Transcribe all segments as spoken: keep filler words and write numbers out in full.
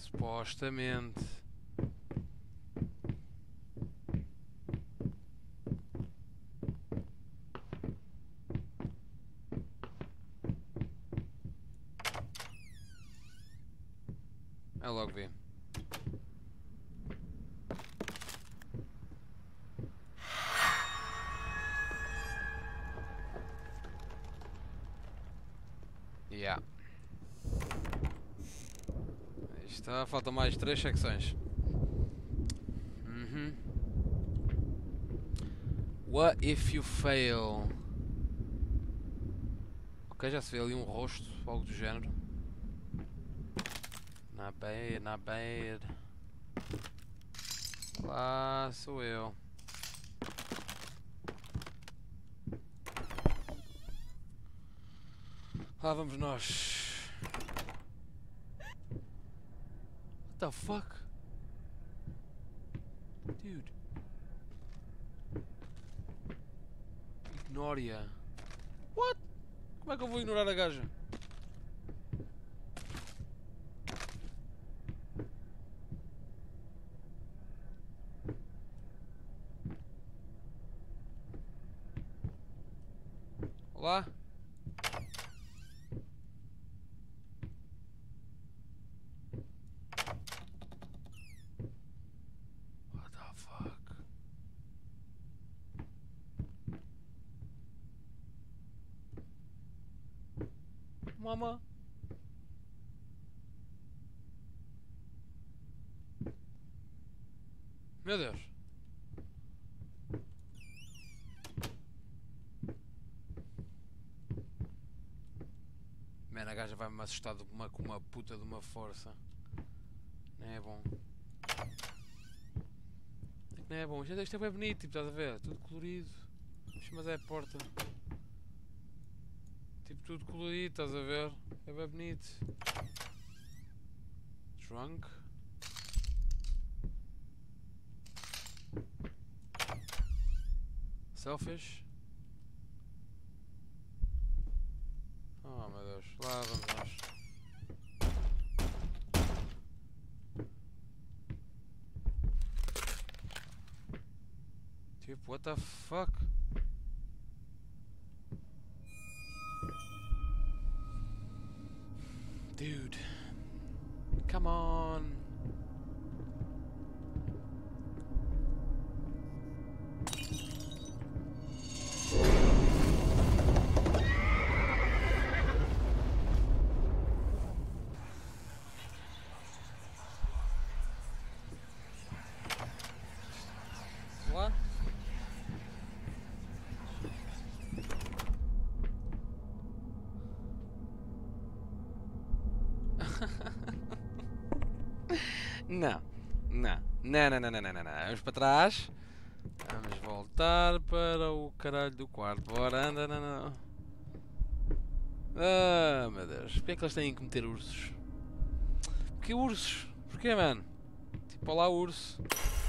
Supostamente. Eu logo vi. Yeah. Está, faltam mais três secções. Uhum. What if you fail? Ok, já se vê ali um rosto, algo do género. Not bad, not bad. Olá, sou eu. Lá vamos nós. What the fuck? Dude. Ignore-a. What? Como é que eu vou ignorar a gaja? Olá? What the fuck? Mama? Meu Deus. Mano, a gaja vai-me assustar de uma, com uma puta de uma força. Não é bom. É que não é bom. Isto é bem bonito, tipo, estás a ver? Tudo colorido. Mas é a porta. Tipo, tudo colorido, estás a ver? É bem bonito. Drunk. Selfish. Oh meu Deus, lá vamos nós. Tipo, what the fuck? Dude. Come on. What? Não, não, não, não, não, não, não, não, não. Vamos para trás. Vamos voltar para o caralho do quarto. Bora, anda, não, não. Ah, meu Deus. Porquê é que eles têm que meter ursos? Porquê ursos? Porquê, mano? Tipo, olá, urso.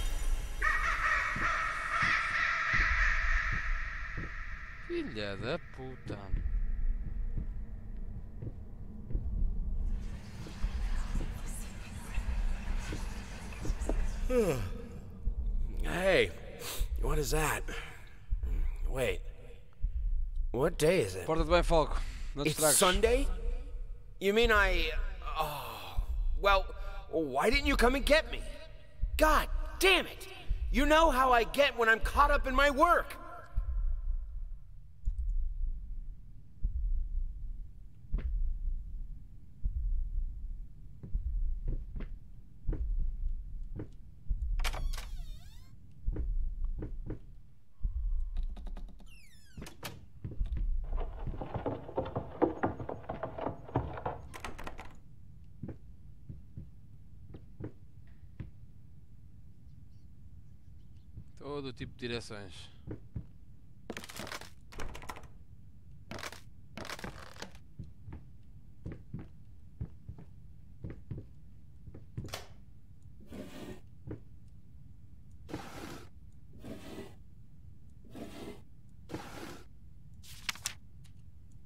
Filha da puta. Hey, what is that? Wait, what day is it? Porta-te bem, Falco. Não te It's estragues. Sunday? You mean I... Oh, well, why didn't you come and get me? God damn it! You know how I get when I'm caught up in my work! Todo tipo de direções.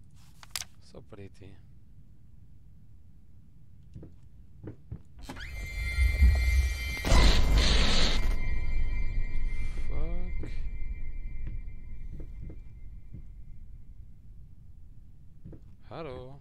Só pretty. Claro.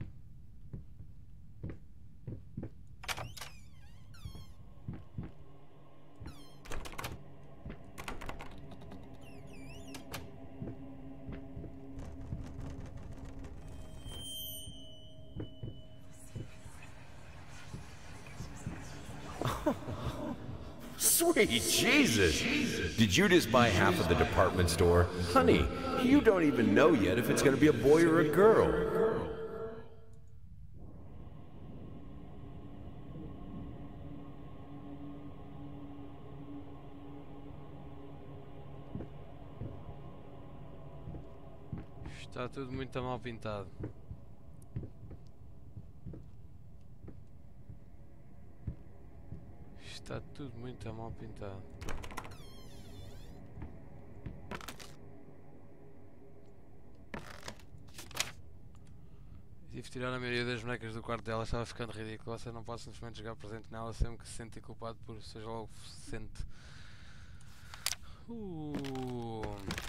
Sweet Jesus! Did you just buy half of the department store? Honey, you don't even know yet if it's gonna be a boy or a girl. Está tudo muito mal pintado. Está tudo muito mal pintado. Tive de tirar a maioria das bonecas do quarto dela, estava ficando ridículo. Você não pode simplesmente jogar presente nela sempre que se sente culpado por seja logo se sente. Uh.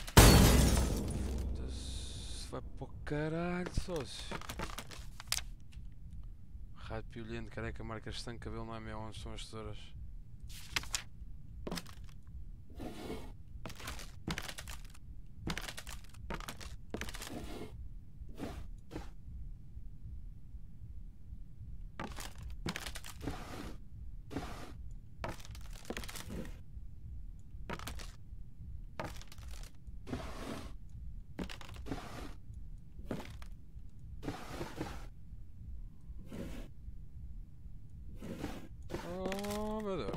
Foda-se. Vai para o caralho, sócio. Raio piolhento, careca, marcas de sangue, cabelo não é meu, onde são as tesouras? Oh meu Deus.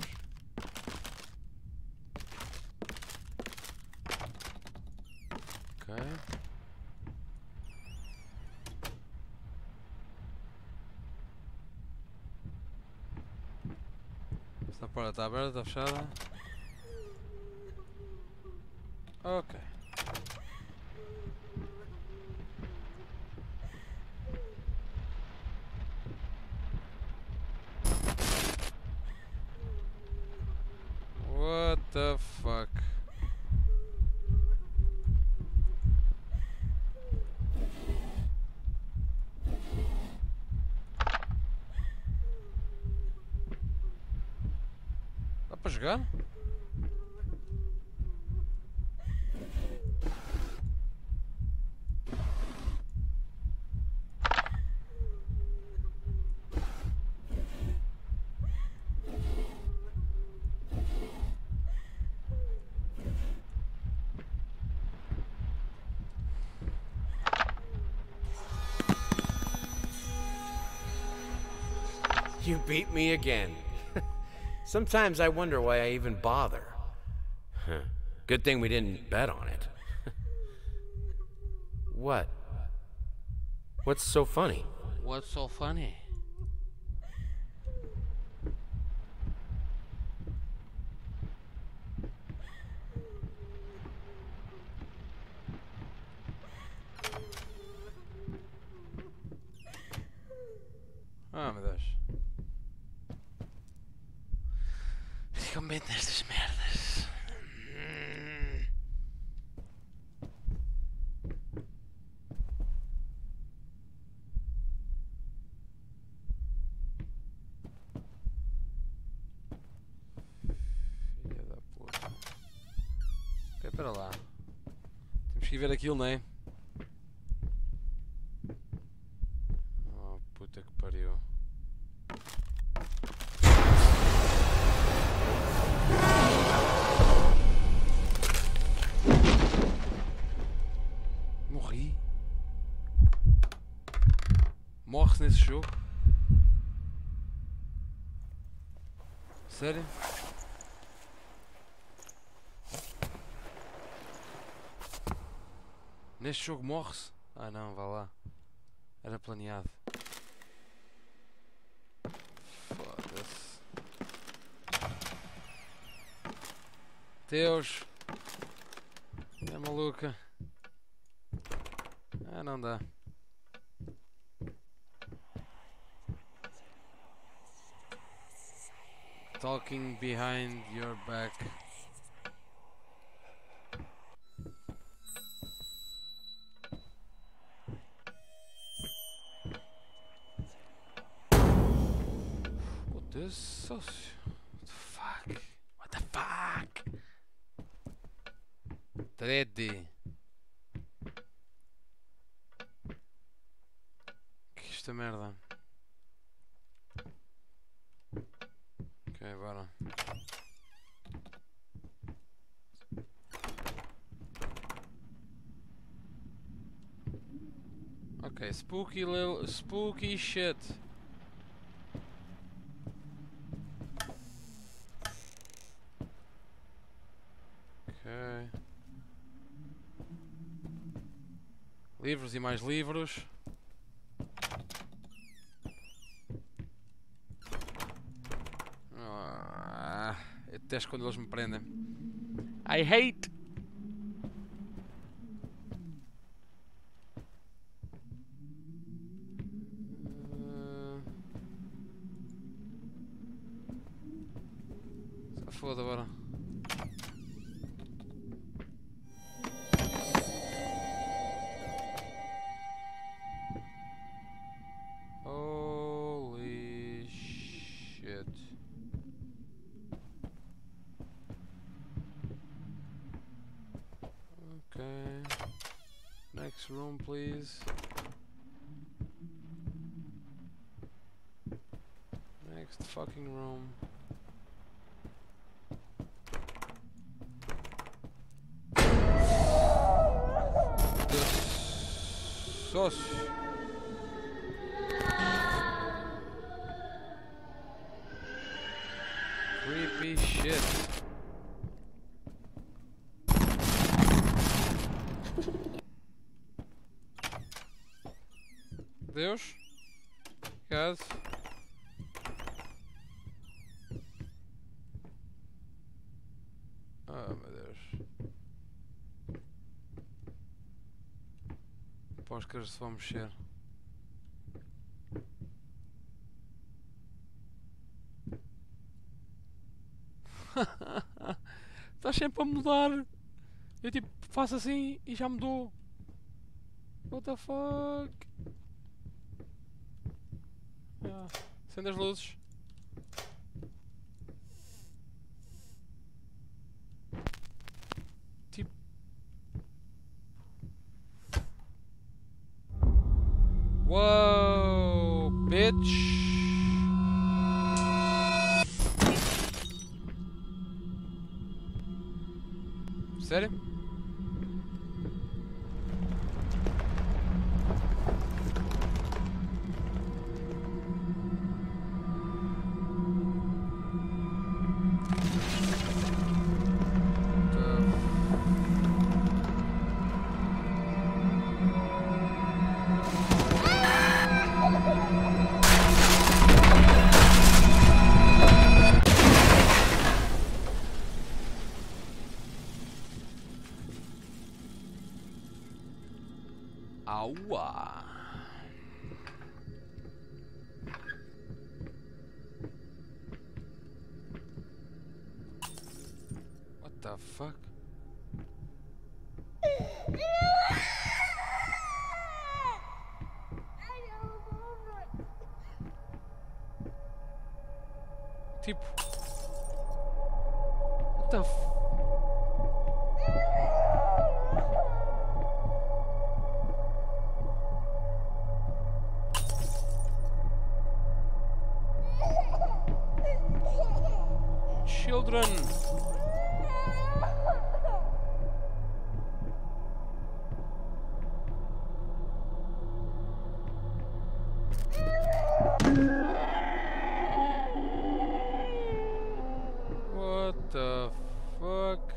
Ok. Esta porta está aberta, está fechada. Ok. What the fuck? Dá para jogar? You beat me again. Sometimes I wonder why I even bother. Huh. Good thing we didn't bet on it. What? What's so funny? What's so funny? Ah, meu Deus. Ficam bem nestas merdas. Hum. Filha da puta. Ok, espera lá. Temos que ir ver aquilo, não é? Oh, puta que pariu. Morri. Morre-se nesse jogo? Sério? Neste jogo morre-se? Ah não, vá lá. Era planeado. Foda-se. Deus. É maluca. Ah, não dá. Talking behind your back. Foda-se, sócio. What the fuck? What the fuck? Trede. Que é esta merda? Ok, bora. Ok, spooky little spooky shit. Ok. Livros e mais livros. Ah, eu detesto quando eles me prendem. I hate. Uh... Foda agora. Holy shit. Okay. Next room, please. Next fucking room. Sos. Creepy shit. Deus. Obrigado. Ah, meu Deus. Aposto que eles se vão mexer. Estás sempre a mudar. Eu tipo faço assim e já mudou. What the fuck? Ah, acende as luzes. Tipo. Whoa, bitch. Sério? Aua. What the fuck? Tipo. What the f... Children. What the fuck?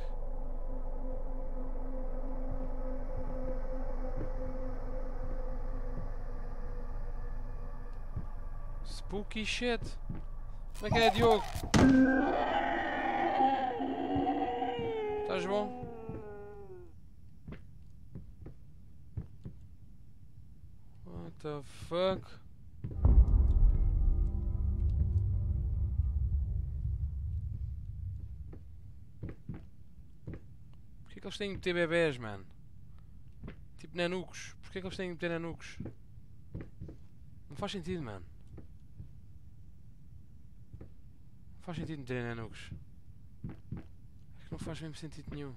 Spooky shit. Como é que é, Diogo? Estás bom? What the fuck? Porquê que eles têm que meter bebés, mano? Tipo nanucos. Porquê que eles têm que meter nanucos? Não faz sentido, mano. faz sentido meterem nanucos. É que não faz mesmo sentido nenhum.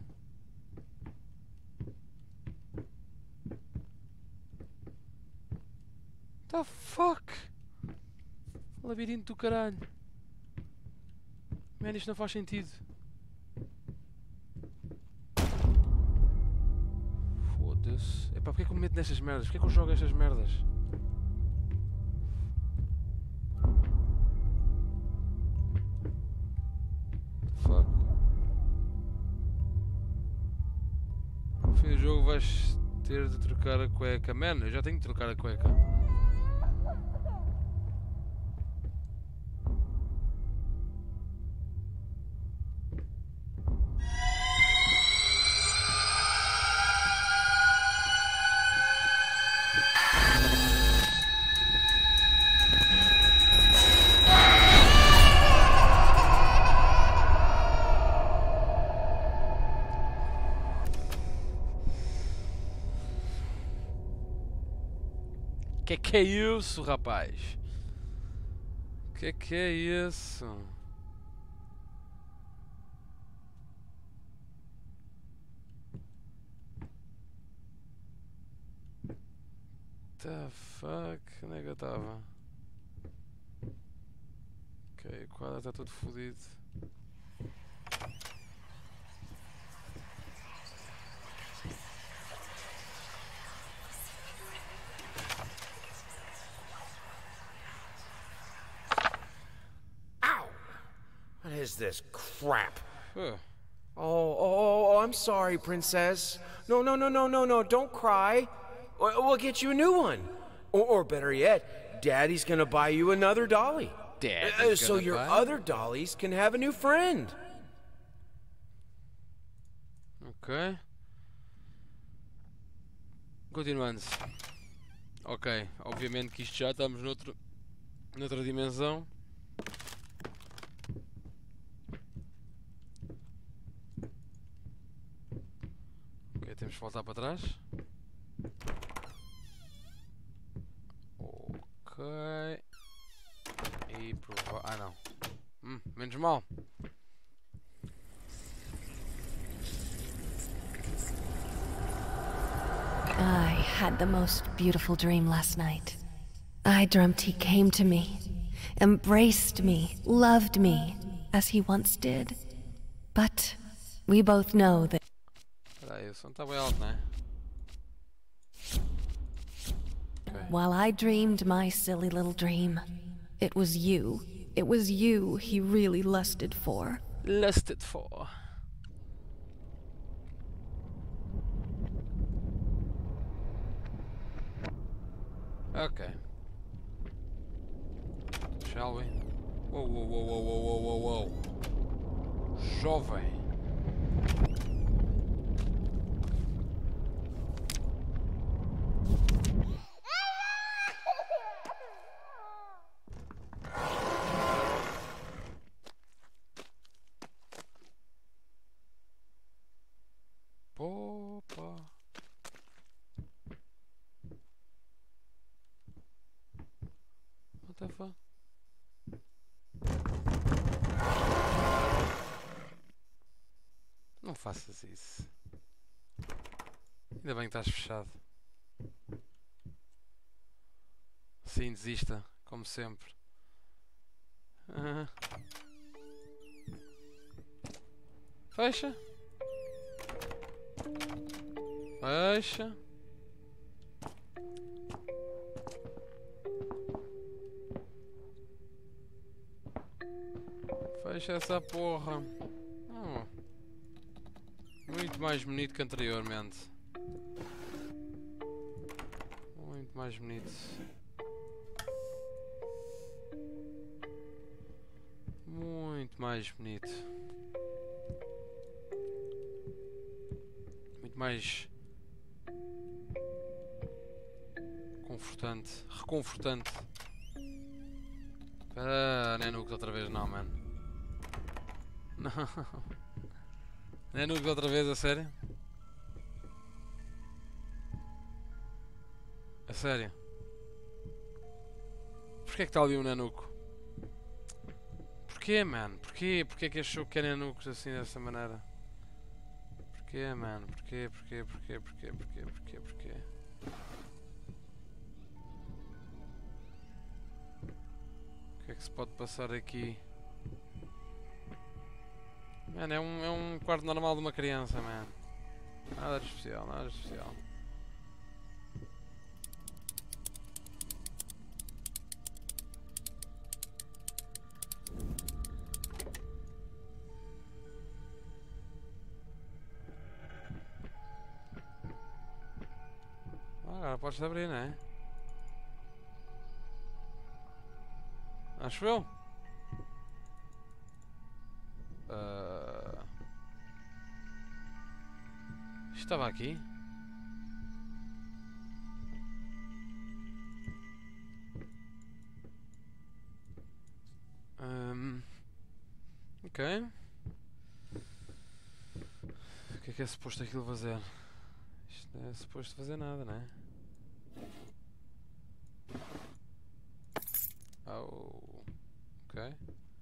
The fuck? Labirinto do caralho. Man, isto não faz sentido. Foda-se. Epá, porque é que eu me meto nestas merdas? Porque é que eu jogo estas merdas? Fuck. No fim do jogo vais ter de trocar a cueca. Man, eu já tenho de trocar a cueca. Que que é isso, rapaz? Que que é isso? The fuck? Onde é que eu estava? Ok, o quadro está todo fodido. What is this crap? Huh. Oh, oh, oh, I'm sorry, princess. No, no, no, no, no, no, don't cry. We'll we'll get you a new one. Or, or better yet, Daddy's gonna buy you another dolly. Daddy's Uh, so gonna your buy? other dollies can have a new friend. Ok. Continuando. Ok, obviamente que isto já estamos noutro, noutra dimensão. Ok, temos que voltar para trás. Ok. E provar. Ah não. Hum, menos mal. I had the most beautiful dream last night. I dreamt he came to me, embraced me, loved me, as he once did. But we both know that... Espera aí, o som está bem alto, não é? Ok. While I dreamed my silly little dream, it was you. It was you he really lusted for. Lusted for. Ok. Shall we? Whoa, whoa, whoa, whoa, whoa, whoa, whoa, whoa. Jovem. Opa. What the fuck? Não faças isso. Ainda bem que estás fechado. Sim, desista, como sempre. Uhum. Fecha. Fecha. Fecha essa porra. Oh. Muito mais bonito que anteriormente. Muito mais bonito. Muito mais bonito. Muito mais confortante, reconfortante. Ah, nem nukes outra vez não, mano. Não. Nem nukes outra vez, a sério? A sério? Porquê é que está ali um nanuco? Porquê porquê, man? Porquê? Porquê que achou que era nukes assim dessa maneira? Porquê, man? Porquê, porquê, porquê, porquê, porquê, porquê, porquê? O que é que se pode passar aqui? Man, é um, é um quarto normal de uma criança, man. Nada de especial, nada de especial. Agora podes abrir, não é? Acho eu. Uh... Estava aqui. Um... Ok. O que é que é suposto aquilo fazer? Isto não é suposto fazer nada, não é? Oh, ok.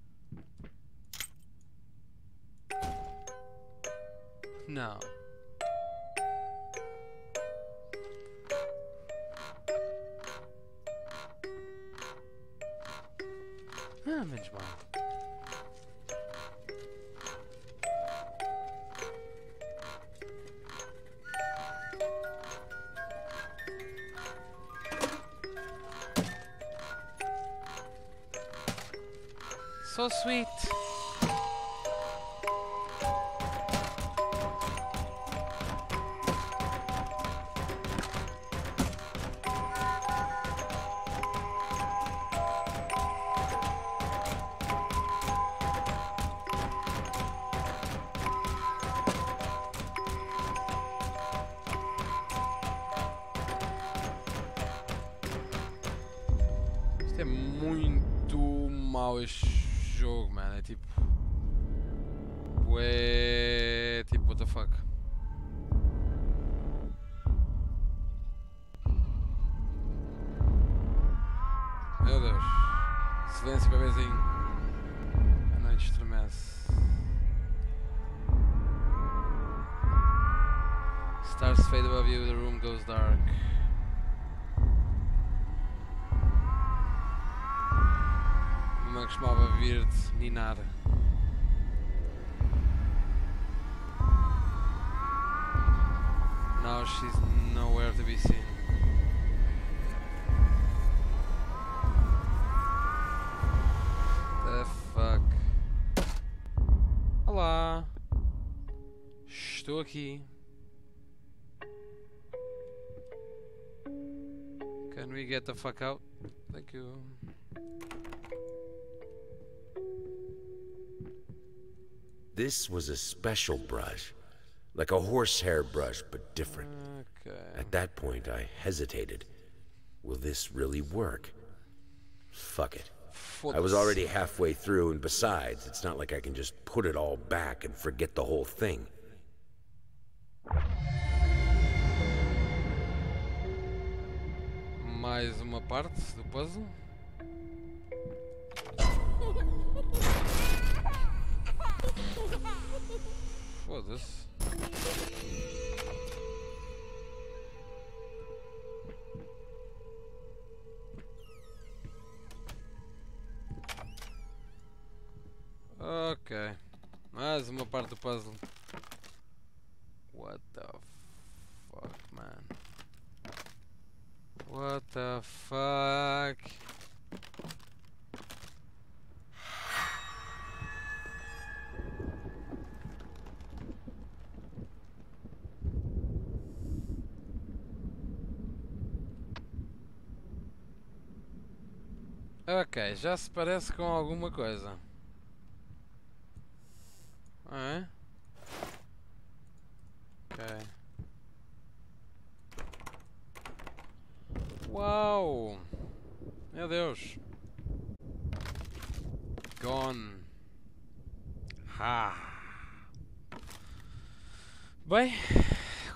Não. Ah, menos mal. So sweet. Isto é muito mau este jogo, man. É tipo... Ué... Tipo, what the fuck? Meu Deus. Silêncio, bebezinho. A noite estremece. Stars fade above you, the room goes dark. Uma costumava vir-te ninar. Now she's nowhere to be seen. The fuck? Olá. Estou aqui. Can we get the fuck out? Thank you. This was a special brush. Like a horsehair brush, but different. Okay. At that point, I hesitated. Will this really work? Fuck it. I was already halfway through, and besides, it's not like I can just put it all back and forget the whole thing. Mais uma parte do puzzle. Foda-se. Ok. Mais uma parte do puzzle. What the fuck, man? What the fuck? Ok, já se parece com alguma coisa. É? Ok. Uau! Meu Deus! Gone! Ha! Bem...